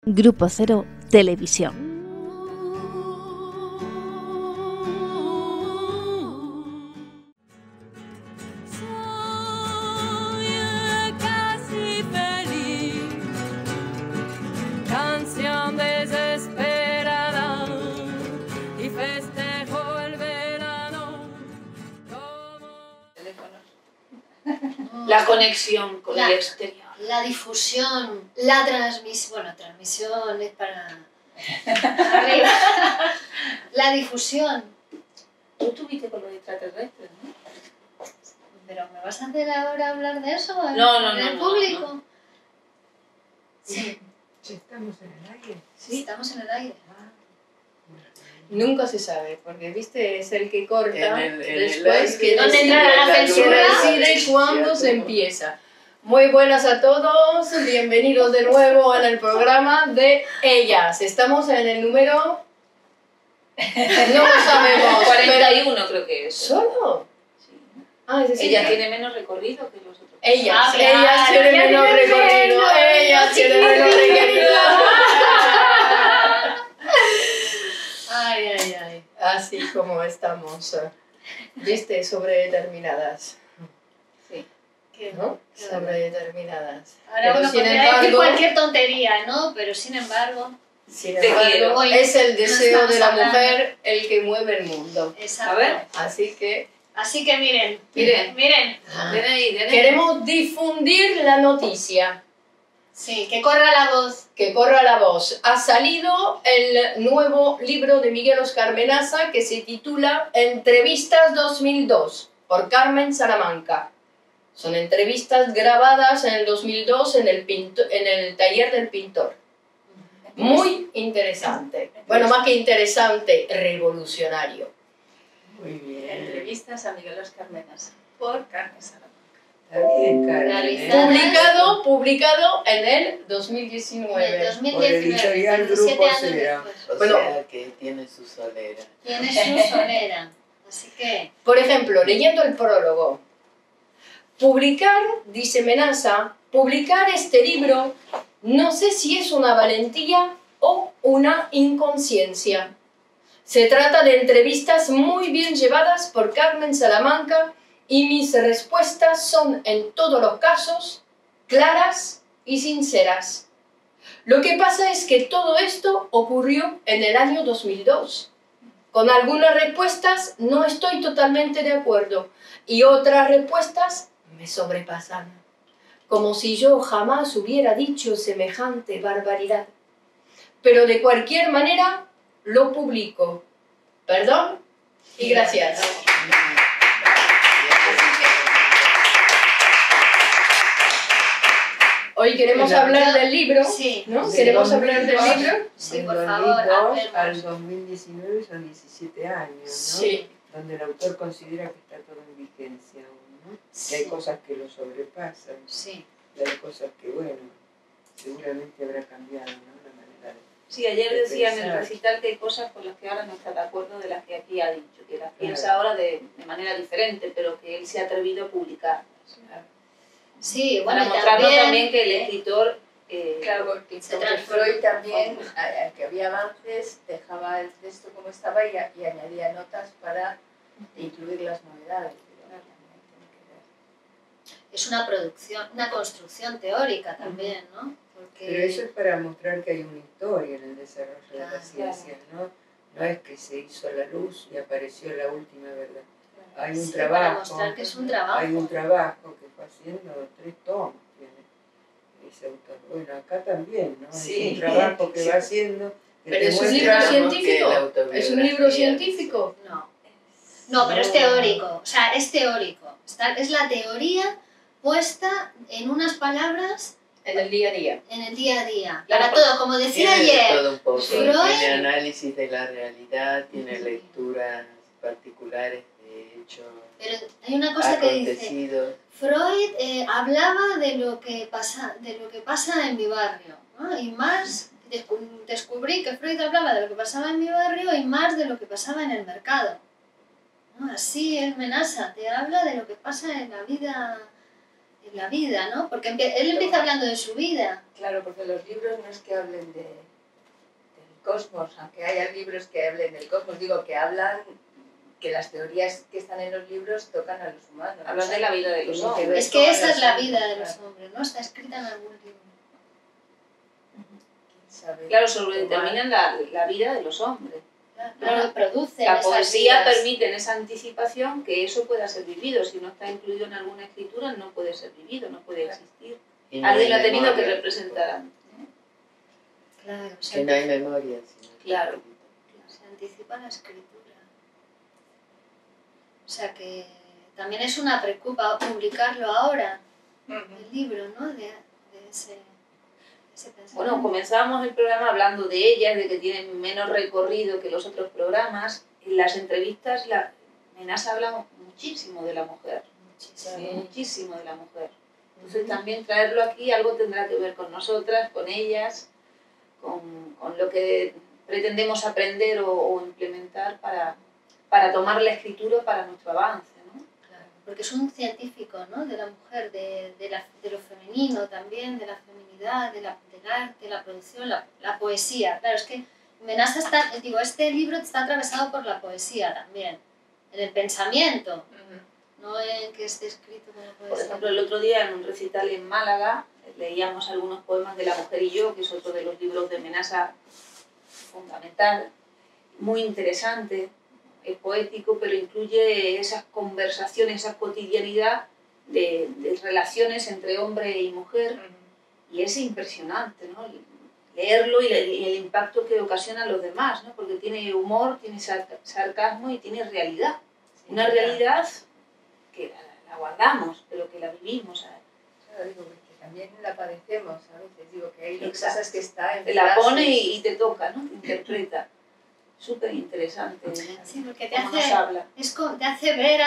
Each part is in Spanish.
Grupo Cero Televisión. Canción desesperada y festejo el verano como... La conexión con el exterior. La difusión, la transmisión, bueno, transmisión es para arriba. La difusión. Tú estuviste con los extraterrestres, ¿no? Pero ¿me vas a hacer ahora hablar de eso? No, ¿En el no, público? no. Sí. ¿Estamos en el aire? Sí, estamos en el aire. Nunca se sabe, porque viste, es el que corta después aire, que ¿dónde decide, entra la censura? decide cuándo se empieza. Muy buenas a todos, bienvenidos de nuevo en el programa de Ellas. Estamos en el número... No lo sabemos. 41 creo que es. ¿Solo? Sí. Ah, es decir, Ella tiene menos recorrido que los otros. Ellas, Ah, claro, ellas tienen ella menos tiene recorrido, menos, ellas tienen menos recorrido. Ay, ay, ay. Así como estamos, viste, sobredeterminadas, Sí. ¿no? Sobredeterminadas. Ahora Pero uno sin podría decir embargo, cualquier tontería, ¿no? Pero sin embargo... sin Te embargo, quiero. es el No deseo estamos de la hablando. mujer el que mueve el mundo. Exacto. A ver. Así que Así que miren, Miren. miren. Ven ahí. queremos difundir la noticia. Sí, que corra la voz. Que corra la voz. Ha salido el nuevo libro de Miguel Óscar Menaza que se titula Entrevistas 2002 por Carmen Salamanca. Son entrevistas grabadas en el 2002 en el taller del pintor. Muy interesante. Bueno, más que interesante, revolucionario. Muy bien. Entrevistas a Miguel Óscar Menaza por Carmen Salamanca. Está bien, Carmen. Realizada. Publicado en el En 2019. el 2019, editorial 17 Grupo años Cero. después. O Bueno. sea que tiene su solera. Tiene su solera. Así que... Por ejemplo, leyendo el prólogo. Publicar, dice Menaza, publicar este libro, no sé si es una valentía o una inconsciencia. Se trata de entrevistas muy bien llevadas por Carmen Salamanca y mis respuestas son, en todos los casos, claras y sinceras. Lo que pasa es que todo esto ocurrió en el año 2002. Con algunas respuestas no estoy totalmente de acuerdo y otras respuestas me sobrepasan. Como si yo jamás hubiera dicho semejante barbaridad. Pero de cualquier manera lo publico. Perdón y gracias. Hoy queremos hablar del libro, Sí. ¿no? Sí, Queremos del hablar del 2002. libro. Sí, Del por 2002 favor, al hablemos. 2019 son 17 años, ¿no? Sí. Donde el autor considera que está todo en vigencia aún, ¿no? Que hay cosas que lo sobrepasan, Sí. y hay cosas que, bueno, seguramente habrá cambiado, ¿no? La manera de... Sí, ayer decía en el pensar. recital que hay cosas con las que ahora no está de acuerdo de las que aquí ha dicho, que las piensa Claro. ahora de manera diferente, pero que él se ha atrevido a publicarlas. Sí, bueno, Para y mostrarnos también también que el escritor... Claro, porque Se transforma. Freud también, que había avances, dejaba el texto como estaba y añadía notas para incluir las novedades. es una producción, una construcción teórica también, ¿no? Porque... Pero eso es para mostrar que hay una historia en el desarrollo de Claro. la ciencia, ¿no? No es que se hizo la luz y apareció la última verdad. Hay un Sí, para trabajo. mostrar que es un trabajo. Hay un trabajo que fue haciendo 3 tomos, tiene ese autor. Bueno, acá también, ¿no? Sí. Es un trabajo que va haciendo. que Pero te es un muestra- libro Digamos que científico. la Es un libro autobiografía. científico. No, pero es teórico, o sea, es teórico. Es la teoría puesta en unas palabras En el día a día. en el día a día. Claro, Para todo, como decía Tiene de ayer, todo un poco. Freud- Tiene análisis de la realidad, tiene lecturas particulares de hechos pero hay una cosa que dice, acontecidos. Freud hablaba de lo que pasa en mi barrio, ¿no? Y más descubrí que Freud hablaba de lo que pasaba en mi barrio y más de lo que pasaba en el mercado, ¿no? Así es Menaza, te habla de lo que pasa en la vida la vida, ¿no? Porque él empieza hablando de su vida. Claro, porque los libros no es que hablen del cosmos, aunque haya libros que hablen del cosmos, digo que hablan, que las teorías que están en los libros tocan a los humanos. Hablan de la vida de los hombres. Es que esa es la vida de los hombres, ¿no? Está escrita en algún libro. Claro, sobredeterminan la vida de los hombres. Claro, producen La esas poesía vidas. permite en esa anticipación que eso pueda ser vivido. Si no está incluido en alguna escritura, no puede ser vivido, no puede existir. Y no Alguien lo hay ha tenido que memoria. representar antes. Claro, Que no hay memoria. Sino Claro. se anticipa la escritura. O sea que también es una preocupa publicarlo ahora, el libro, ¿no? De ese pensamiento. Bueno, comenzábamos el programa hablando de ellas, de que tienen menos recorrido que los otros programas. En las entrevistas, la Menasa habla muchísimo de la mujer. Muchísimo de la mujer. Entonces también traerlo aquí algo tendrá que ver con nosotras, con ellas, con lo que pretendemos aprender o implementar para tomar la escritura para nuestro avance, ¿no? Claro, porque es un científico, ¿no? De la mujer, de lo femenino también, de la feminidad, del arte, la producción, la poesía. Claro, es que Menasa este libro está atravesado por la poesía también, en el pensamiento, no en que esté escrito con la poesía. Por ejemplo, el otro día en un recital en Málaga leíamos algunos poemas de La mujer y yo, que es otro de los libros de Menasa fundamental, muy interesante, es poético, pero incluye esas conversaciones, esa cotidianidad de relaciones entre hombre y mujer, y es impresionante, ¿no? Leerlo y el impacto que ocasiona a los demás, ¿no? Porque tiene humor, tiene sarcasmo y tiene realidad. Una realidad que la guardamos, pero que la vivimos. ¿Sabes? Claro, digo, que también la padecemos a veces, digo que hay Exacto. cosas que está en Te la pone frases. y te toca, ¿no? Te interpreta. Súper interesante, ¿no? Sí, porque Cómo nos habla. te hace ver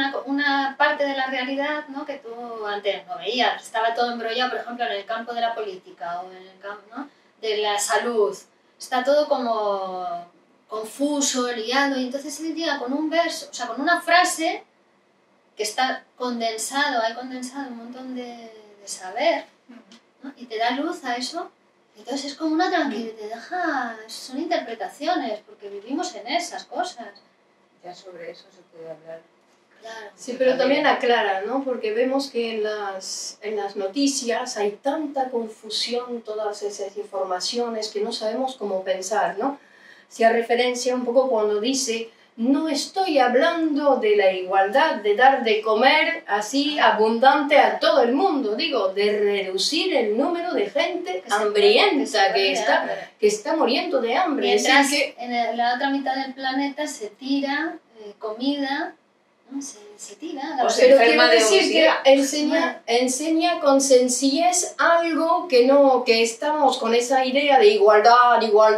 una parte de la realidad, ¿no? Que tú antes no veías. Estaba todo embrollado, por ejemplo, en el campo de la política o en el campo, ¿no? De la salud. Está todo como confuso, liado, y entonces él llega con un verso, o sea, con una frase que está condensado, hay condensado un montón de saber, ¿no? Y te da luz a eso. Entonces es como una tranquilidad, te deja, son interpretaciones, porque vivimos en esas cosas. Ya sobre eso se puede hablar. Claro. Sí, pero también aclara, ¿no? Porque vemos que en las noticias hay tanta confusión, todas esas informaciones que no sabemos cómo pensar, ¿no? Se hace referencia un poco cuando dice, no estoy hablando de la igualdad, de dar de comer así abundante a todo el mundo, digo, de reducir el número de gente hambrienta que está muriendo de hambre. Mientras que en la otra mitad del planeta se tira comida, ¿no? Se tira. O se pero enferma quiero de decir obesidad. que enseña con sencillez algo que estamos con esa idea de igualdad,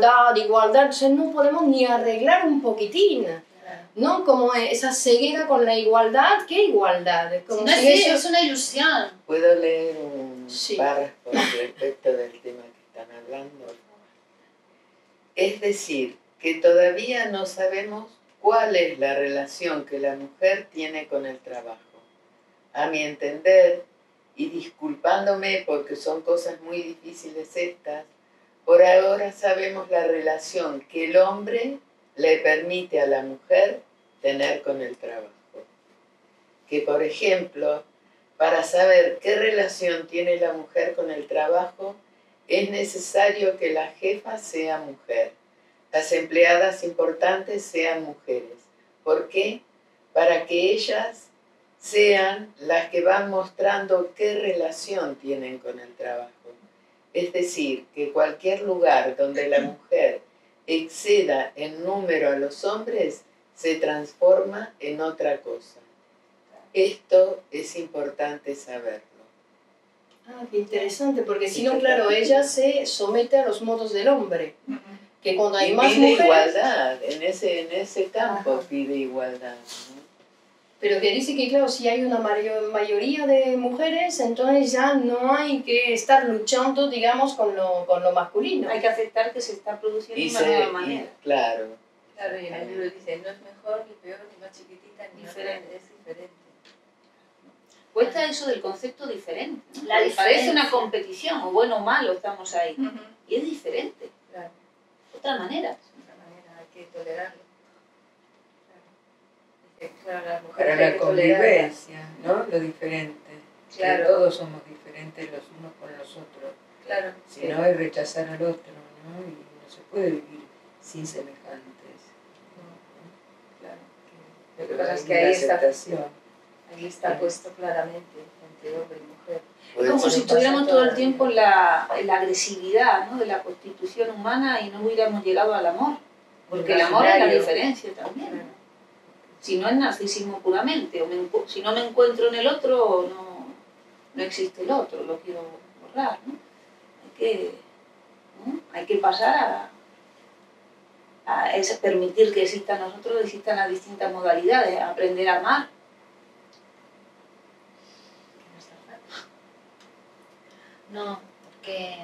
entonces no podemos ni arreglar un poquitín, ¿no? Como esa ceguera con la igualdad, ¿qué igualdad? Como No, si sí, eso- es una ilusión. ¿Puedo leer un Sí. párrafo respecto del tema que están hablando? Es decir, que todavía no sabemos cuál es la relación que la mujer tiene con el trabajo. A mi entender, y disculpándome porque son cosas muy difíciles estas, por ahora sabemos la relación que el hombre le permite a la mujer tener con el trabajo. Que, por ejemplo, para saber qué relación tiene la mujer con el trabajo, es necesario que la jefa sea mujer. Las empleadas importantes sean mujeres. ¿Por qué? Para que ellas sean las que van mostrando qué relación tienen con el trabajo. Es decir, que cualquier lugar donde la mujer exceda en número a los hombres se transforma en otra cosa. Esto es importante saberlo. Ah, qué interesante, porque si no, claro, ella se somete a los modos del hombre. Que cuando hay Y más pide mujeres, igualdad, en ese campo pide igualdad, ¿no? pero que dice que, claro, si hay una mayoría de mujeres, entonces ya no hay que estar luchando, digamos, con lo masculino. Hay que aceptar que se está produciendo Y de una nueva manera. claro. Claro, y en el libro dice, no es mejor, ni peor, ni más chiquitita, ni Diferente. diferente, es diferente. Cuesta eso del concepto diferente, ¿no? La Porque parece una diferencia. competición, o bueno o malo, estamos ahí. Ujú. Y es diferente, Claro, otra manera. de otra manera, hay que tolerarlo. Claro. Claro, las mujeres Para hay la que tolerarlas. convivencia, ¿no? Lo diferente. Claro. Que todos somos diferentes los unos con los otros. Claro, Si que- no es rechazar al otro, ¿no? Y no se puede vivir sin semejantes. claro, que- Pero Lo que pasa es hay que una ahí está, aceptación. ahí está puesto claramente entre hombre y mujer. Puede Como ser si un estuviéramos pasa todo el toda la tiempo vida. en la agresividad, ¿no? De la constitución humana y no hubiéramos llegado al amor. Porque el amor es la Imaginario. diferencia también. Claro. ¿no? Si no es narcisismo puramente, o si no me encuentro en el otro, no existe el otro, lo quiero borrar. ¿no? Hay que pasar a permitir que existan nosotros, existan las distintas modalidades, a aprender a amar. Que no está fácil. No, porque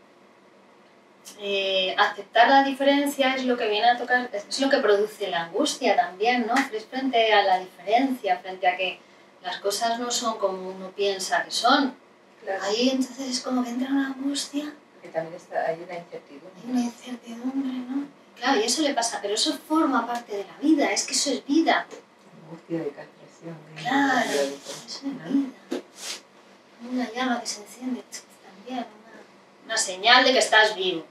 aceptar la diferencia es lo que viene a tocar, es lo que produce la angustia también, ¿no? Es frente a la diferencia, frente a que las cosas no son como uno piensa que son. Claro, Ahí entonces es como que entra una angustia, que también hay una incertidumbre. hay una incertidumbre, ¿no? Claro, y eso le pasa, pero eso forma parte de la vida, es que eso es vida. Angustia de castración. de Claro, individualización, eso es ¿no? vida. Una llama que se enciende también, una señal de que estás vivo.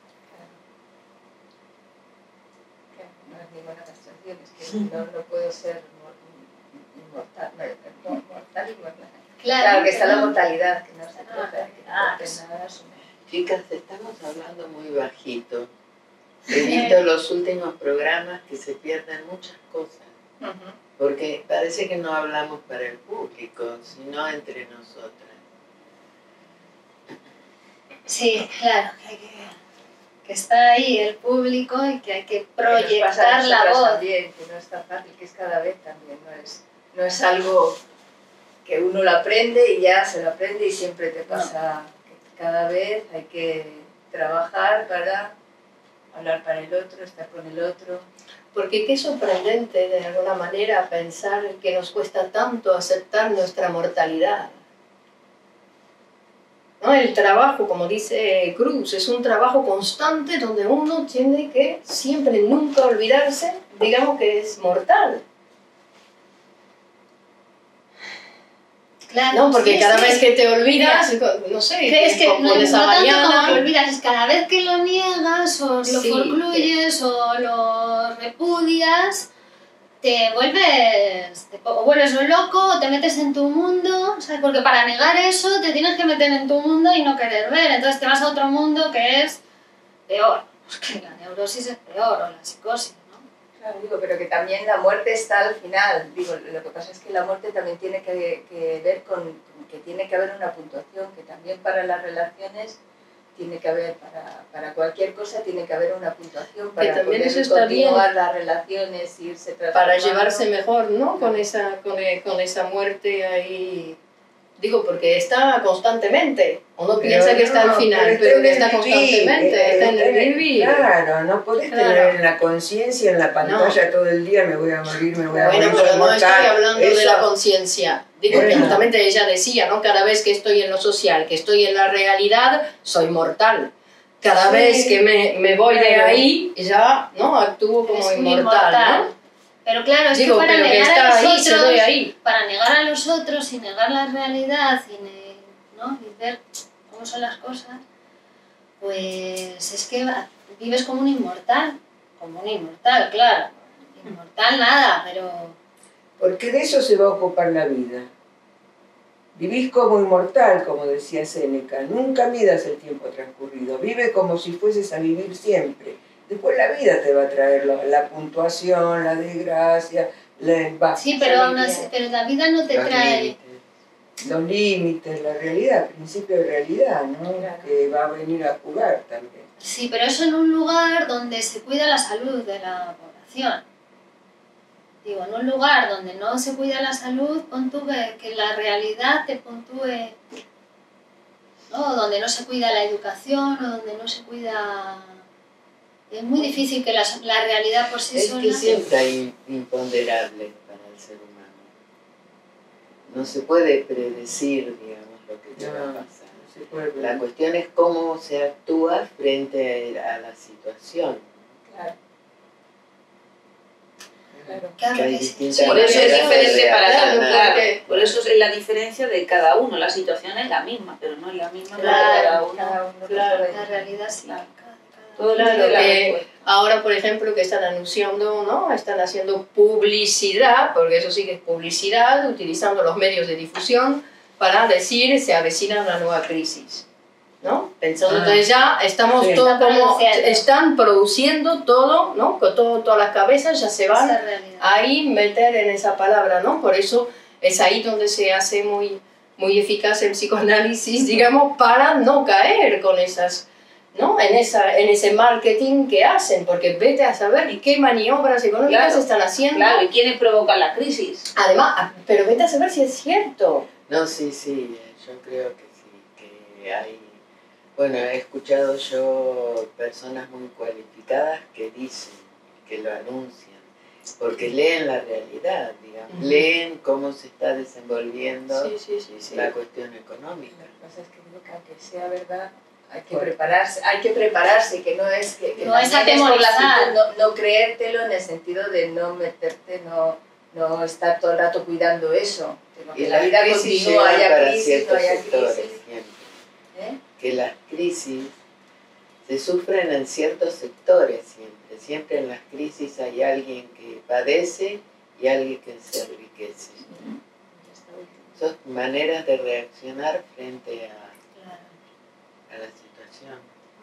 Claro, no es ninguna castración, es que no puedo ser inmortal, mortal y mortal. Claro, que está la mortalidad, que no se trata de que no aporte nada a su mente. Chicas, estamos hablando muy bajito. He visto los últimos programas que se pierden muchas cosas, porque parece que no hablamos para el público, sino entre nosotras. Sí, claro, que está ahí el público y que hay que Que nos pasa a proyectar la nosotras voz. también, que no es tan fácil, que es cada vez también, no es algo que uno lo aprende y ya se lo aprende y siempre te pasa. Que cada vez hay que trabajar para hablar para el otro, estar con el otro. Porque qué sorprendente de alguna manera pensar que nos cuesta tanto aceptar nuestra mortalidad. ¿No? El trabajo, como dice Cruz, es un trabajo constante donde uno tiene que siempre, nunca olvidarse, digamos que es mortal. Claro, ¿No? Porque sí, cada sí. vez que te olvidas, no sé, Que es que no pones a tanto como mañana. que olvidas, es cada vez que lo niegas o lo Sí, forcluyes o lo repudias, te vuelves loco o te metes en tu mundo, ¿sabes? Porque para negar eso te tienes que meter en tu mundo y no querer ver, entonces te vas a otro mundo que es peor, porque la neurosis es peor o la psicosis, ¿no? Claro, digo, pero que también la muerte está al final. Digo, lo que pasa es que la muerte también tiene que ver con que tiene que haber una puntuación, que también para las relaciones tiene que haber, para cualquier cosa tiene que haber una puntuación para también poder eso está bien. continuar las relaciones, irse Para transformando. llevarse mejor, ¿no? Con esa muerte ahí. Digo, porque está constantemente. Uno piensa que está al final, pero que está constantemente, está en el vivir. Claro, no podés Claro. tener en la conciencia, en la pantalla todo el día, me voy a morir, me voy a Bueno, morir. pero soy no mortal. estoy hablando de Eso- la conciencia. Digo que Bueno. justamente ella decía, ¿no? Cada vez que estoy en lo social, que estoy en la realidad, soy mortal. Cada Sí. vez que me voy de Claro. ahí, ya, ¿no? Actúo como Es un inmortal, ¿no? Pero claro, es Digo, que para pero que negar está a los ahí, se otros, ve ahí. para negar a los otros y negar la realidad ¿no? y ver cómo son las cosas, pues es que vives como un inmortal, claro. Inmortal nada, pero Porque de eso se va a ocupar la vida. Vivís como inmortal, como decía Séneca. Nunca midas el tiempo transcurrido. Vive como si fueses a vivir siempre. Después la vida te va a traer la puntuación, la desgracia, sí, pero aún así, pero la vida no te Los trae. límites. los límites, la realidad, el principio de realidad, ¿no? Claro. Que va a venir a jugar también. Sí, pero eso en un lugar donde se cuida la salud de la población. Digo, en un lugar donde no se cuida la salud, pon tú que la realidad te puntúe, ¿no? Donde no se cuida la educación o donde no se cuida... Es muy difícil que la realidad por sí Es sola... que siempre hay imponderables para el ser humano. no se puede predecir, digamos, lo que te va a pasar. No se puede ver. La cuestión es cómo se actúa frente a la situación. Claro. Claro. Claro Que hay que sí. distintas Por eso es maneras de diferente para cada reaccionar. claro, porque- por eso es la diferencia de cada uno. La situación es la misma, pero no es la misma para Claro, cada uno. Cada uno Claro. puede- La realidad sí. Claro. Cada- Todo Claro, depende de la que respuesta. ahora, por ejemplo, que están anunciando, ¿no? Están haciendo publicidad, porque eso sí que es publicidad, utilizando los medios de difusión para decir se avecina una nueva crisis, ¿no? Pensando, entonces ya estamos Sí. todo Están como, produciendo. están produciendo todo, ¿no? Con todas las cabezas ya se van Esa realidad. ahí meter en esa palabra, ¿no? Por eso es ahí donde se hace muy eficaz el psicoanálisis, digamos, para no caer con esas, ¿no? En ese marketing que hacen, porque vete a saber y qué maniobras económicas Claro, están haciendo. Claro, ¿y quiénes provocan la crisis? Además, pero vete a saber si es cierto. No, sí, yo creo que sí, que hay... Bueno, he escuchado yo personas muy cualificadas que dicen, que lo anuncian, porque leen la realidad, digamos, Ujú. leen cómo se está desenvolviendo Sí. la cuestión económica. Lo que pasa es que digo que aunque sea verdad, hay que prepararse, que no es que No es también por la atemorizar. actitud, no creértelo en el sentido de no meterte, no estar todo el rato cuidando eso. Sino que Y la vida crisis continúa, llegan haya para crisis, no ciertos haya sectores crisis. siempre. ¿eh? Que las crisis se sufren en ciertos sectores siempre. Siempre en las crisis hay alguien que padece y alguien que se enriquece. Son maneras de reaccionar frente a la situación.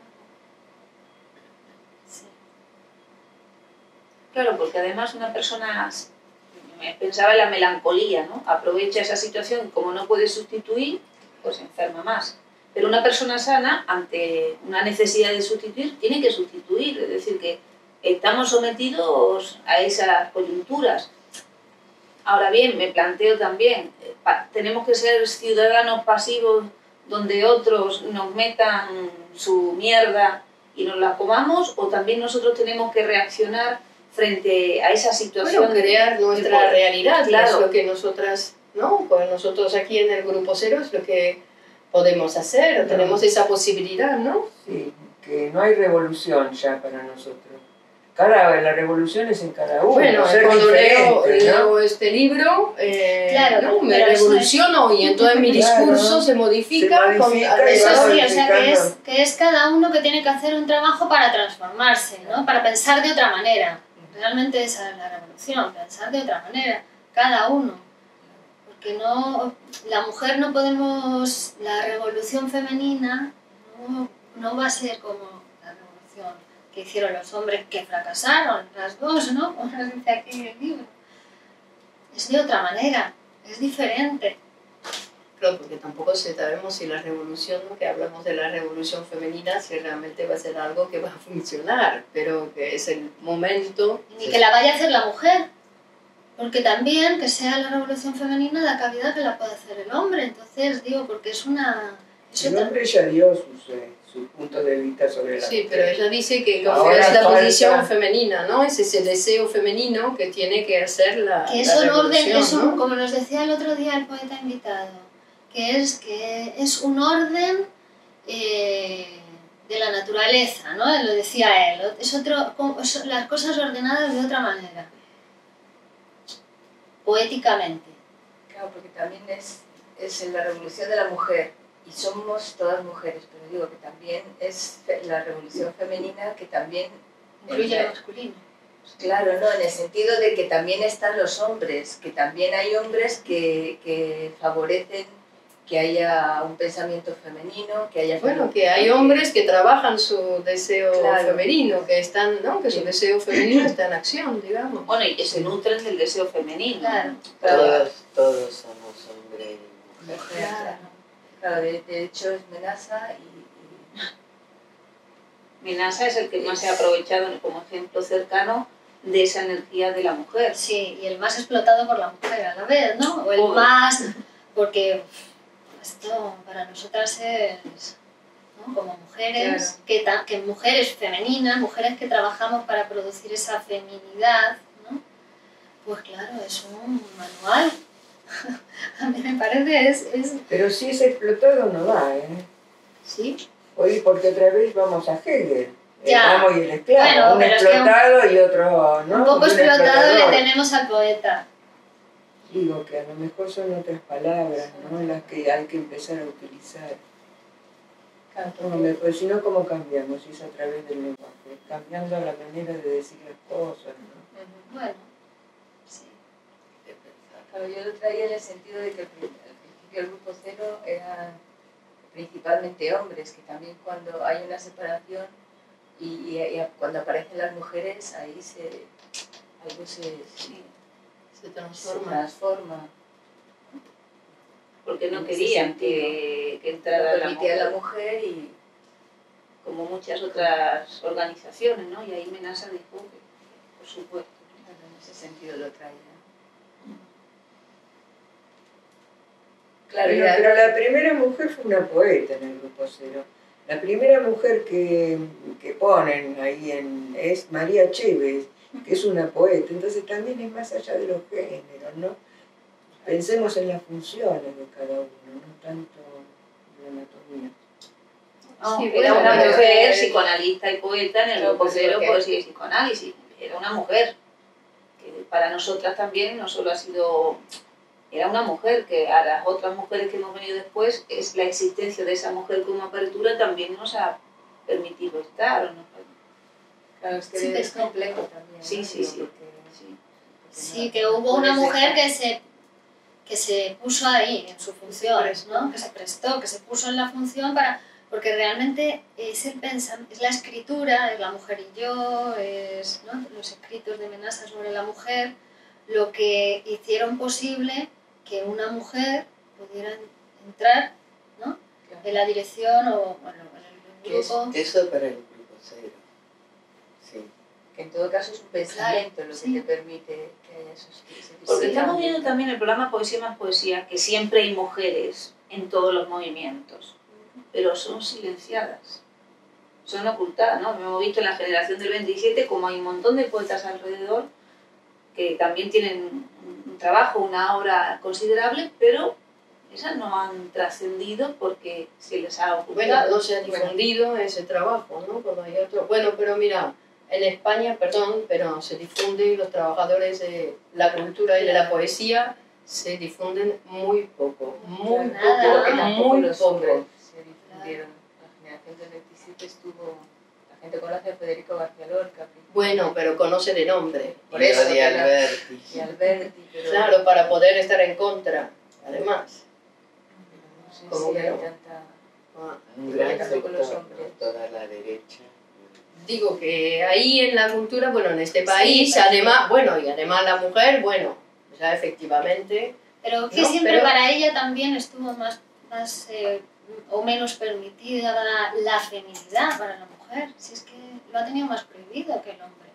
Claro, porque además una persona, pensaba en la melancolía, ¿no? Aprovecha esa situación, como no puede sustituir, pues enferma más. Pero una persona sana, ante una necesidad de sustituir, tiene que sustituir. Es decir, que estamos sometidos a esas coyunturas. Ahora bien, me planteo también, tenemos que ser ciudadanos pasivos donde otros nos metan su mierda y nos la comamos, o también nosotros tenemos que reaccionar frente a esa situación. Bueno, crear nuestra de- realidad, claro. que es lo que nosotras, ¿no? Pues nosotros aquí en el Grupo Cero es lo que podemos hacer, tenemos esa posibilidad, ¿no? Sí, que no hay revolución ya para nosotros. La revolución es en cada uno. Bueno, ser cuando diferente, leo este libro, Claro, ¿no? Me pero eso revoluciono y entonces mi Claro. discurso se modifica, Se modifica con y Eso va sí, o alrededor. sea modificando. que es cada uno que tiene que hacer un trabajo para transformarse, ¿no? Para pensar de otra manera. Realmente esa es la revolución, pensar de otra manera, cada uno. Porque no, la mujer no podemos, la revolución femenina no va a ser como la revolución que hicieron los hombres que fracasaron, las dos, ¿no? Como nos dice aquí en el libro. Es de otra manera, es diferente. Claro, porque tampoco sabemos si la revolución, ¿no? Que hablamos de la revolución femenina, si realmente va a ser algo que va a funcionar, pero que es el momento. Ni que la vaya a hacer la mujer, porque también que sea la revolución femenina da cabida a que la pueda hacer el hombre. Entonces digo, porque es una... es El otra- hombre ya dio su punto de vista sobre la Sí, mujer. pero ella dice que como Ahora es la falta- posición femenina, ¿no? Es ese deseo femenino que tiene que hacer la que es la un orden, revolución, ¿no? como nos decía el otro día el poeta invitado, que es un orden de la naturaleza, ¿no? Lo decía él, es las cosas ordenadas de otra manera, poéticamente. Claro, porque también es la revolución de la mujer y somos todas mujeres, pero digo que también es la revolución femenina que también... Incluye lo masculino. Claro, no, en el sentido de que también están los hombres, que también hay hombres que favorecen que haya un pensamiento femenino, que haya... Bueno, que hay hombres que trabajan su deseo Claro. femenino, que están, ¿no? Que su deseo femenino está en acción, digamos. Bueno, y que se nutren del deseo femenino. Claro. Todos somos hombre y mujer. Mujer, claro, de hecho es Menaza y Minasa es el que más se ha aprovechado como ejemplo cercano de esa energía de la mujer. Sí, y el más explotado por la mujer a la vez, ¿no? O el Joder. más, porque esto para nosotras es, ¿no? Como mujeres, que mujeres femeninas, mujeres que trabajamos para producir esa feminidad, ¿no? Pues claro, es un manual. A mí me parece es Pero si es explotado no va, ¿eh? sí. Hoy porque otra vez vamos a Hegel. El Ya. amo y el esclavo. Bueno, un pero es que explotado y otro, ¿no? Un poco Y explotado explotador. le tenemos al poeta. Digo que a lo mejor son otras palabras, ¿no? Las que hay que empezar a utilizar. No, pues si no, ¿cómo cambiamos? Si es a través del lenguaje, cambiando la manera de decir las cosas, ¿no? Bueno, sí. Claro, yo lo traía en el sentido de que al principio el grupo cero era principalmente hombres, que también cuando hay una separación y cuando aparecen las mujeres, ahí algo se transforma. Porque no En ese querían sentido. que entrara la Permitía a la mujer, mujer y como muchas otras organizaciones, ¿no? Y ahí Menasa dijo que, por supuesto. en ese sentido lo traía. Claro, Bueno, pero la primera mujer fue una poeta en el grupo cero. La primera mujer que ponen ahí es María Chévez, que es una poeta, entonces también es más allá de los géneros, ¿no? Pensemos en las funciones de cada uno, no tanto en la anatomía. No, Sí, era bueno, una pero mujer es- psicoanalista y poeta en el Claro, grupo pues, cero, porque- poesía y psicoanálisis. Era una mujer, que para nosotras también no solo ha sido... Era una mujer que a las otras mujeres que hemos venido después, es la existencia de esa mujer como apertura también nos ha permitido estar. ¿O no? Claro, es que Sí, es es complejo también. Sí, ¿no? sí, Digo, sí. porque- Sí. Sí, que hubo una mujer que se puso ahí en su función, ¿no? Que se prestó, que se puso en la función porque realmente es es la escritura, es La mujer y yo, es, ¿no? Los escritos de Menasa sobre la mujer, lo que hicieron posible que una mujer pudiera entrar, ¿no? En la dirección o bueno, en el grupo. Eso para el grupo cero. Sí. Que en todo caso es un pensamiento lo que sí. te permite que haya esos Porque estamos viendo también el programa Poesía más Poesía, que siempre hay mujeres en todos los movimientos, pero son silenciadas, son ocultadas, ¿no? Hemos visto en la generación del 27 como hay un montón de poetas alrededor que también tienen un trabajo, una obra considerable, pero esas no han trascendido porque se les ha ocultado. Bueno, no se ha difundido ese trabajo, ¿no? Cuando hay otro. Bueno, pero mira, en España, perdón, pero se difunde, los trabajadores de la cultura y de la poesía se difunden muy poco, muy Nada. poco, Porque tampoco muy los poco. hombres se difundieron. La generación del 27 estuvo... La gente conoce a Federico García Lorca. Bueno, pero conoce de nombre. Por Y eso, de pero- Alberti. Y Alberti, pero... Claro, para poder estar en contra, además. No sé Como si que hay no. tanta... Ah, Un Porque gran tampoco los sector, hombres. ¿no? Toda la derecha. Digo que ahí en la cultura, bueno, en este país, Sí, además, bueno, y además la mujer, bueno, ya efectivamente, Pero que No, siempre pero- para ella también estuvo más o menos permitida la feminidad para la mujer. Si es que lo ha tenido más prohibido que el hombre.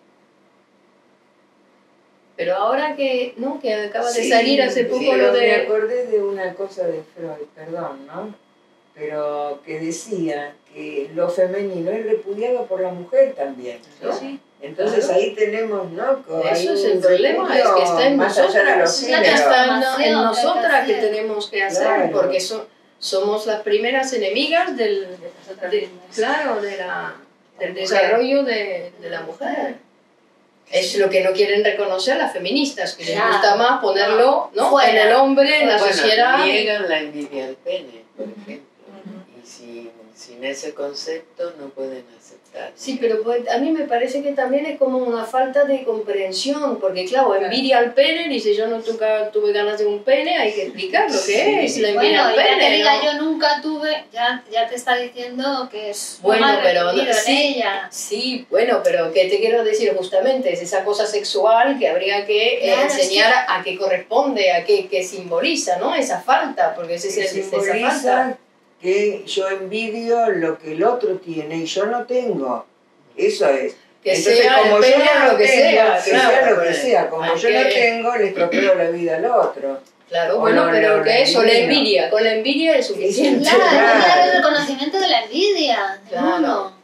pero ahora que, ¿no? Que acaba de Sí, salir hace poco pero lo me de... acordé de una cosa de Freud, perdón, ¿no? Pero que decía que lo femenino es repudiado por la mujer también, ¿no? Sí. Entonces Claro. ahí tenemos, ¿no? Hay Eso es un el problema, es que está en más allá de los nosotras, Es la géneros. está en transformación nosotras que que hay que hacer. tenemos que hacer, Claro. porque somos las primeras enemigas del Nosotras de- mismas. claro, del mujer. desarrollo de la mujer. Es lo que no quieren reconocer las feministas, que les Claro. gusta más ponerlo, ¿no? Fuera. En el hombre, en la Bueno, sociedad. niegan la envidia al pene, por Ujú. ejemplo. Y sin ese concepto no pueden aceptar. Sí, pero pues, a mí me parece que también es como una falta de comprensión, porque claro, envidia al pene, dice yo nunca tuve ganas de un pene, hay que explicar lo que Sí. es la envidia Bueno, al y ya pene. que diga ¿no? yo nunca tuve, ya te está diciendo que es Bueno, más pero no- reprimido en sí. ella. Sí, bueno, pero ¿qué te quiero decir justamente? Es esa cosa sexual que habría que Claro, es enseñar a qué corresponde, a qué simboliza, ¿no? Esa falta, porque ese Que es esa simboliza falta. que yo envidio lo que el otro tiene y yo no tengo. Eso es. Que Entonces, sea como el yo pene no o lo lo que tengo, sea, que claro, sea lo que pues, sea, como hay yo no que- tengo, le estropeo la vida al otro. Claro, O bueno, no, pero no, que la eso, la envidia. envidia, con la envidia es suficiente. Claro, Claro. claro, el reconocimiento de la envidia. Claro. Uno.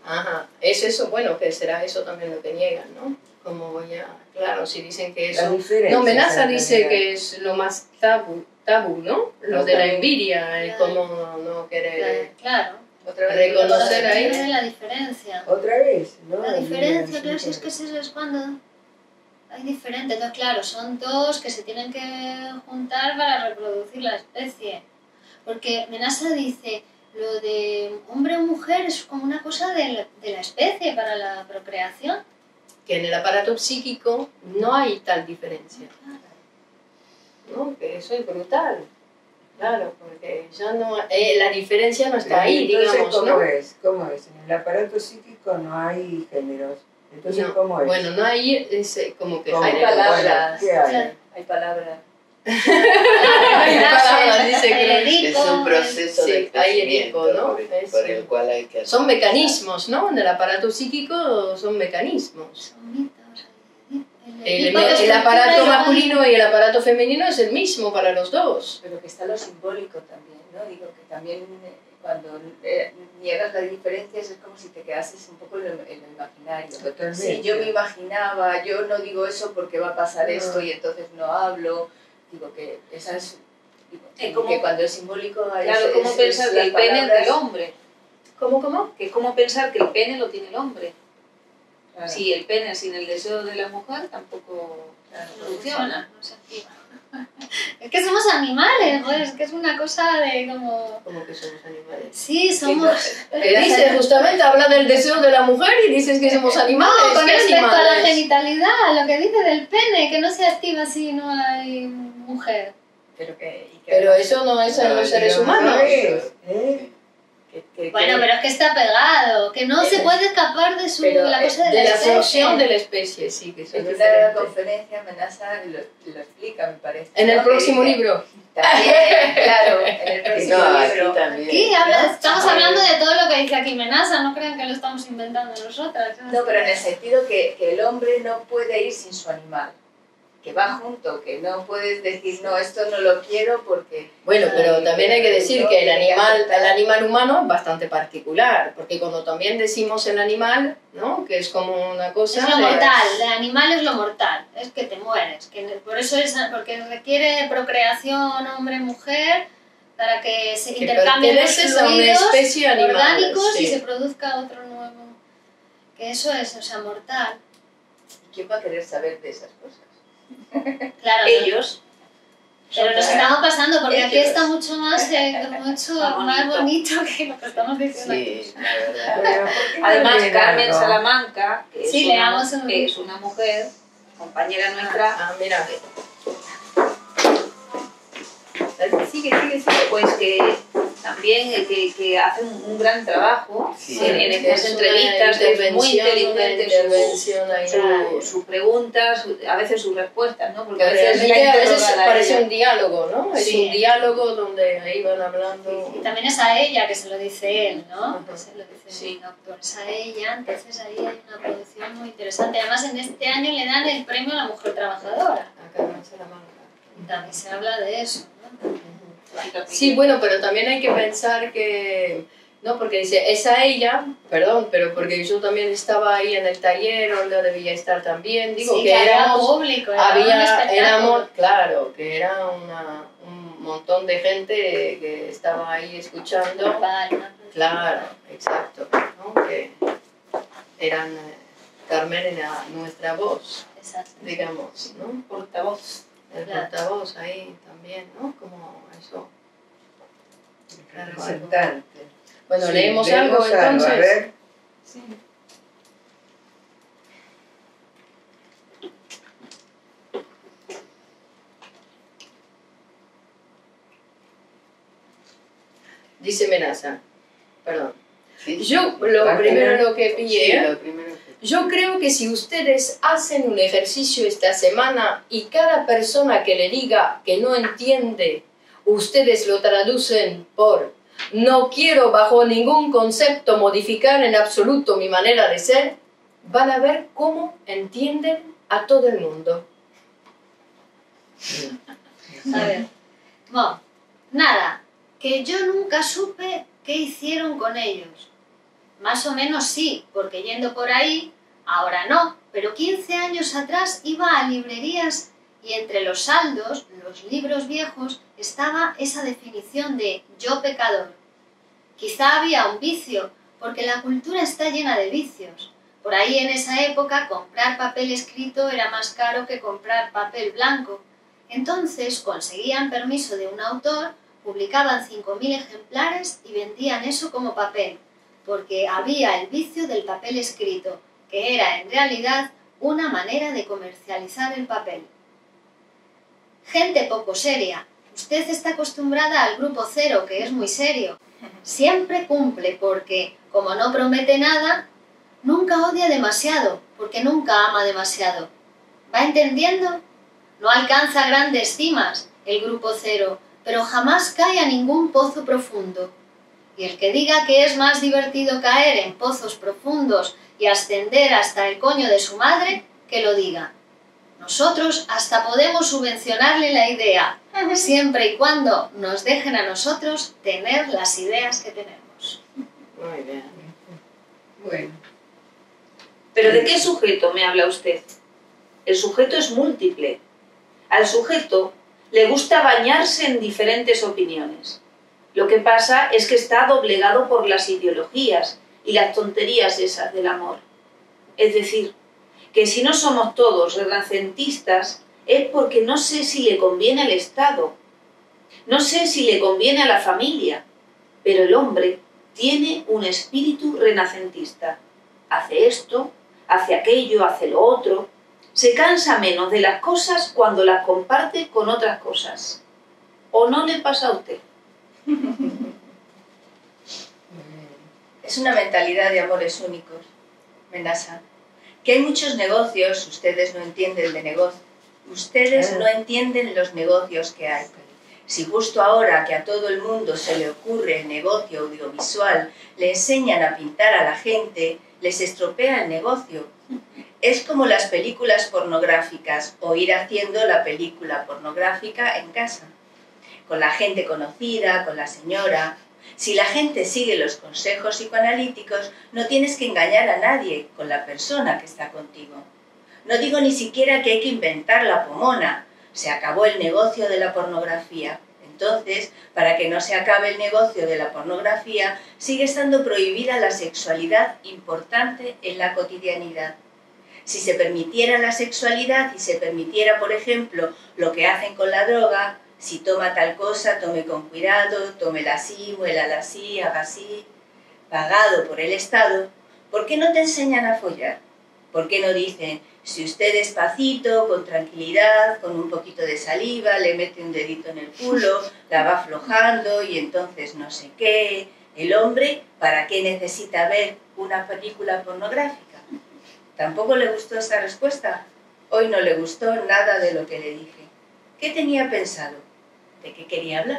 Ajá, es eso, bueno, que será eso también lo que niegan, ¿no? Como ya, claro, si dicen que Las eso... diferencias No, Menaza en dice realidad. que es lo más tabú, ¿no? Lo de la envidia, el cómo no querer Claro. Otra vez reconocer Pero ahí. tiene la diferencia. Otra vez, ¿no? La diferencia, claro, si es que sí. eso es cuando hay diferente. Entonces, claro, son dos que se tienen que juntar para reproducir la especie. Porque Menaza dice, lo de hombre o mujer es como una cosa de la especie para la procreación. Que en el aparato psíquico no hay tal diferencia, ¿no? Que eso es brutal. Claro, porque ya no, la diferencia no está ahí, Entonces, digamos, ¿cómo ¿no? es? ¿Cómo es? En el aparato psíquico no hay géneros. Entonces, No, ¿cómo es? bueno, no hay como que ¿Cómo? Hay género. palabras. ¿Qué hay? Hay palabras. Hay palabras, dice que El Es Edipo, un proceso sí, de hay crecimiento Edipo, ¿no? por el cual hay que son hacer. mecanismos, ¿no? En el aparato psíquico son mecanismos. son mitos. El aparato masculino y el aparato femenino es el mismo para los dos. Pero que está lo simbólico también, ¿no? Digo que también cuando niegas las diferencias es como si te quedases un poco en lo imaginario. Totalmente. Si yo me imaginaba, yo no digo eso porque va a pasar esto y entonces no hablo. Digo que esa es... Digo, como- que cuando es simbólico... Claro, ¿cómo pensar que el pene es del hombre? ¿Cómo? Que cómo pensar que el pene lo tiene el hombre. Claro. Si el pene sin el deseo de la mujer tampoco funciona. No se activa. Es que somos animales, joder, es que es una cosa de como... Como que somos animales. Sí, somos... Que dice, justamente habla del deseo de la mujer y dices que somos animales. No, con ¿qué respecto a la animales? genitalidad, lo que dice del pene, que no se activa si no hay mujer. Pero eso no es en los seres Pero humanos. no es, ¿eh? Bueno, pero es que está pegado, que no se puede escapar de pero, la cosa de De la especie. función de la especie, sí, que son En una diferentes. conferencia Menaza lo explica, me parece. En ¿no? el Que próximo dice- libro. También, claro, en el próximo No, aquí libro. también. Aquí estamos hablando de todo lo que dice aquí Menaza, no crean que lo estamos inventando nosotras. No, pero en el sentido que el hombre no puede ir sin su animal, que va junto, que no puedes decir, no, esto no lo quiero porque... Bueno, pero también hay que decir no, que el tiene que aceptar. animal humano es bastante particular, porque cuando también decimos el animal, ¿no? Que es como una cosa... Es lo de- mortal, el animal es lo mortal, es que te mueres, por eso es, porque requiere procreación hombre-mujer para que se Que intercambien los perteneces a una fluidos especie animal, orgánicos sí. y se produzca otro nuevo. Que eso es, o sea, mortal. ¿Quién va a querer saber de esas cosas? Claro, Ellos, pero nos estamos pasando porque aquí Ellos. está mucho más, más bonito que lo que estamos diciendo aquí. Sí, la verdad. Pero, ¿por qué no además leen Carmen algo? Salamanca, que es, Sí, una, leamos un- que es una mujer, compañera nuestra, Ah, mira. Sigue. pues que también que hace un gran trabajo Sí. en estas Es una entrevistas, es muy intervención, una inteligente intervención ahí. sus preguntas, a veces sus respuestas, ¿no? Porque Que a veces la realmente a veces interrogan a parece ella. un diálogo, ¿no? Es Sí. un diálogo donde ahí van hablando. Y también es a ella que se lo dice él, ¿no? Ajá. Que se lo dice Sí. el autor, es a ella, entonces ahí hay una producción muy interesante. Además, en este año le dan el premio a la mujer trabajadora. A Carmen Salamanca. También se habla de eso, ¿no? Sí, bueno, pero también hay que pensar que, no, porque dice, es a ella, perdón, pero porque yo también estaba ahí en el taller, Olga debía estar también, digo Sí, que había éramos, público, era un espectáculo. éramos, claro, que era un montón de gente que estaba ahí escuchando, claro, exacto, ¿no? Que eran, Carmen era nuestra voz, Exacto. digamos, ¿no? Portavoz. El Claro. portavoz ahí también, ¿no? Como eso. Representante. Bueno, Sí, leemos algo leemos algo, entonces. a ver. Dice Menaza, perdón. Sí, Yo sí. lo Ah, primero claro. lo que Sí, pillé, lo primero que... yo creo que si ustedes hacen un ejercicio esta semana y cada persona que le diga que no entiende, ustedes lo traducen por no quiero bajo ningún concepto modificar en absoluto mi manera de ser, van a ver cómo entienden a todo el mundo. A ver, bueno, nada, que yo nunca supe qué hicieron con ellos. Más o menos sí, porque yendo por ahí, ahora no, pero 15 años atrás iba a librerías y entre los saldos, los libros viejos, estaba esa definición de yo pecador. Quizá había un vicio, porque la cultura está llena de vicios. Por ahí en esa época comprar papel escrito era más caro que comprar papel blanco. Entonces conseguían permiso de un autor, publicaban 5.000 ejemplares y vendían eso como papel, porque había el vicio del papel escrito, que era en realidad una manera de comercializar el papel. Gente poco seria. Usted está acostumbrada al grupo cero, que es muy serio. Siempre cumple porque, como no promete nada, nunca odia demasiado, porque nunca ama demasiado. ¿Va entendiendo? No alcanza grandes cimas, el grupo cero, pero jamás cae a ningún pozo profundo. Y el que diga que es más divertido caer en pozos profundos y ascender hasta el coño de su madre, que lo diga. Nosotros hasta podemos subvencionarle la idea, siempre y cuando nos dejen a nosotros tener las ideas que tenemos. Muy bien. Bueno, ¿Pero de qué sujeto me habla usted? El sujeto es múltiple. Al sujeto le gusta bañarse en diferentes opiniones. Lo que pasa es que está doblegado por las ideologías y las tonterías esas del amor. Es decir, que si no somos todos renacentistas es porque no sé si le conviene al Estado, no sé si le conviene a la familia, pero el hombre tiene un espíritu renacentista. Hace esto, hace aquello, hace lo otro. Se cansa menos de las cosas cuando las comparte con otras cosas. ¿O no le pasa a usted? Es una mentalidad de amores únicos, Menasa. Que hay muchos negocios, ustedes no entienden de negocios. Ustedes no entienden los negocios que hay. Si justo ahora que a todo el mundo se le ocurre el negocio audiovisual, le enseñan a pintar a la gente, les estropea el negocio. Es como las películas pornográficas o ir haciendo la película pornográfica en casa, con la gente conocida, con la señora. Si la gente sigue los consejos psicoanalíticos, no tienes que engañar a nadie con la persona que está contigo. No digo ni siquiera que hay que inventar la pomona. Se acabó el negocio de la pornografía. Entonces, para que no se acabe el negocio de la pornografía, sigue estando prohibida la sexualidad importante en la cotidianidad. Si se permitiera la sexualidad y se permitiera, por ejemplo, lo que hacen con la droga, si toma tal cosa, tome con cuidado, tómela así, muélala así, haga así, pagado por el Estado, ¿por qué no te enseñan a follar? ¿Por qué no dicen, si usted despacito, con tranquilidad, con un poquito de saliva, le mete un dedito en el culo, la va aflojando y entonces no sé qué? El hombre, ¿para qué necesita ver una película pornográfica? ¿Tampoco le gustó esa respuesta? Hoy no le gustó nada de lo que le dije. ¿Qué tenía pensado? ¿De qué quería hablar?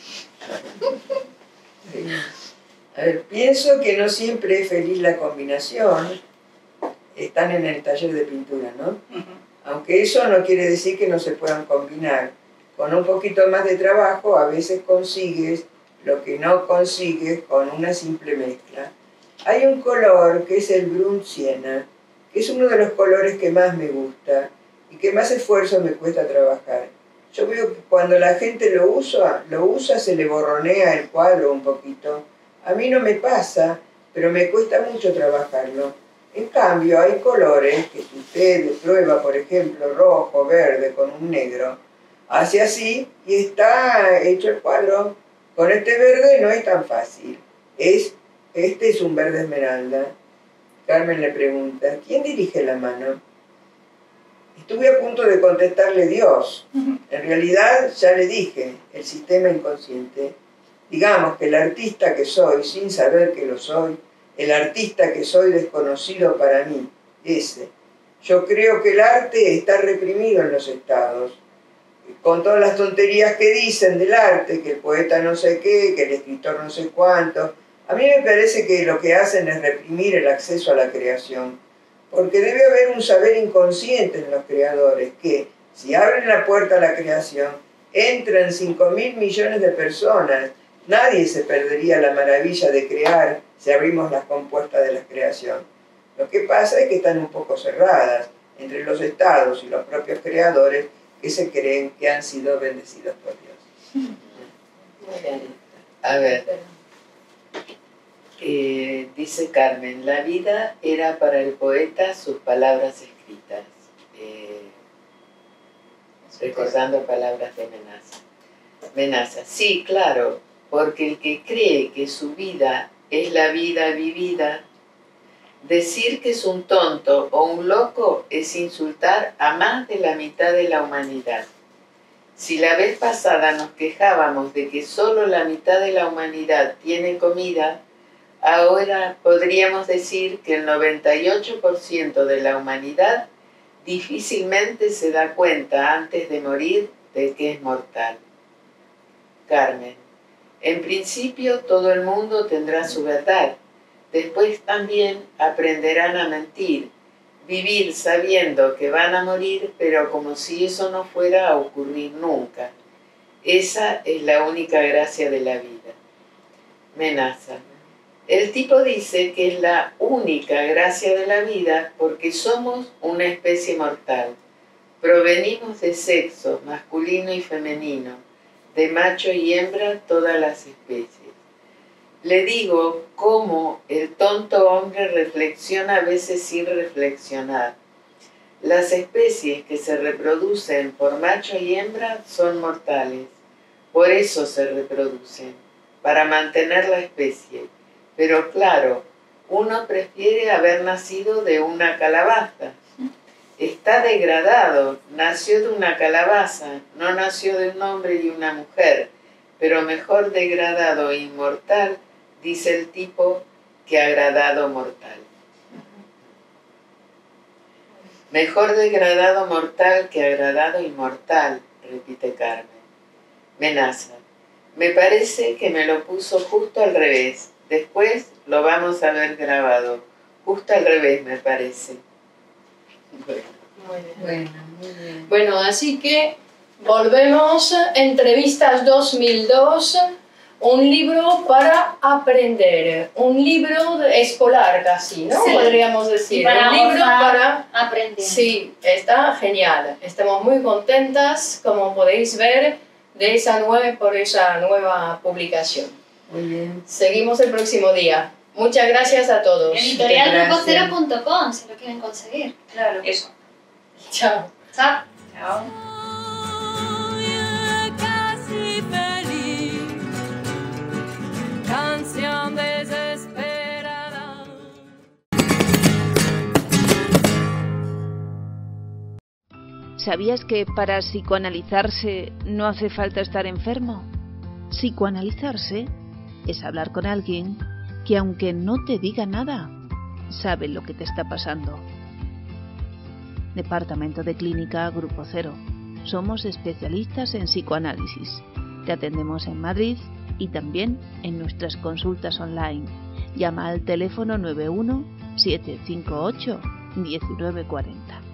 a ver, pienso que no siempre es feliz la combinación. Están en el taller de pintura, ¿no? Aunque eso no quiere decir que no se puedan combinar. Con un poquito más de trabajo a veces consigues lo que no consigues con una simple mezcla. Hay un color que es el Brun Siena, que es uno de los colores que más me gusta y que más esfuerzo me cuesta trabajar. Yo veo que cuando la gente lo usa, se le borronea el cuadro un poquito. A mí no me pasa, pero me cuesta mucho trabajarlo. En cambio, hay colores que si usted prueba, por ejemplo, rojo, verde con un negro, hace así y está hecho el cuadro. Con este verde no es tan fácil. Este es un verde esmeralda. Carmen le pregunta, ¿quién dirige la mano? Estuve a punto de contestarle Dios. En realidad ya le dije, el sistema inconsciente. Digamos que el artista que soy, sin saber que lo soy, el artista que soy desconocido para mí, ese. Yo creo que el arte está reprimido en los estados, con todas las tonterías que dicen del arte, que el poeta no sé qué, que el escritor no sé cuánto. A mí me parece que lo que hacen es reprimir el acceso a la creación, porque debe haber un saber inconsciente en los creadores, que si abren la puerta a la creación, entran 5.000 millones de personas, Nadie se perdería la maravilla de crear si abrimos las compuertas de la creación. Lo que pasa es que están un poco cerradas entre los estados y los propios creadores que se creen que han sido bendecidos por Dios. A ver, dice Carmen, la vida era para el poeta sus palabras escritas. Recordando palabras de Menaza. Sí, claro, porque el que cree que su vida es la vida vivida, decir que es un tonto o un loco es insultar a más de la mitad de la humanidad. Si la vez pasada nos quejábamos de que solo la mitad de la humanidad tiene comida, ahora podríamos decir que el 98% de la humanidad difícilmente se da cuenta antes de morir de que es mortal. Carmen, en principio todo el mundo tendrá su verdad. Después también aprenderán a mentir, vivir sabiendo que van a morir, pero como si eso no fuera a ocurrir nunca. Esa es la única gracia de la vida. Menaza. El tipo dice que es la única gracia de la vida porque somos una especie mortal. Provenimos de sexo masculino y femenino, de macho y hembra todas las especies. Le digo cómo el tonto hombre reflexiona a veces sin reflexionar. Las especies que se reproducen por macho y hembra son mortales. Por eso se reproducen, para mantener la especie. Pero claro, uno prefiere haber nacido de una calabaza. Está degradado, nació de una calabaza, no nació de un hombre y una mujer, pero mejor degradado e inmortal, dice el tipo, que agradado mortal. Mejor degradado mortal que agradado inmortal, repite Carmen. Menaza. Me parece que me lo puso justo al revés. Después lo vamos a ver grabado. Justo al revés, me parece. Muy bien. Bueno, así que volvemos. Entrevistas 2002. Un libro para aprender. Un libro escolar casi, ¿no? Sí. Podríamos decir. Y para un libro para aprender. Sí, está genial. Estamos muy contentas, como podéis ver, por esa nueva publicación. Muy bien. Seguimos el próximo día. Muchas gracias a todos. Editorialgrupocero.com si lo quieren conseguir. Claro, eso. Chao. Chao. Chao. Casi feliz, canción desesperada. ¿Sabías que para psicoanalizarse no hace falta estar enfermo? Psicoanalizarse es hablar con alguien que, aunque no te diga nada, sabe lo que te está pasando. Departamento de Clínica Grupo Cero. Somos especialistas en psicoanálisis. Te atendemos en Madrid y también en nuestras consultas online. Llama al teléfono 91 758 1940.